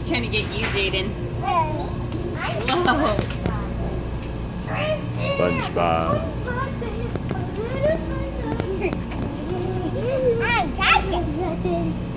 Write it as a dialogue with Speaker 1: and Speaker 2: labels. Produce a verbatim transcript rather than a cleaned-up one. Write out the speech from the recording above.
Speaker 1: He's trying to get you, Jaden. Whoa.
Speaker 2: SpongeBob.
Speaker 3: I got it.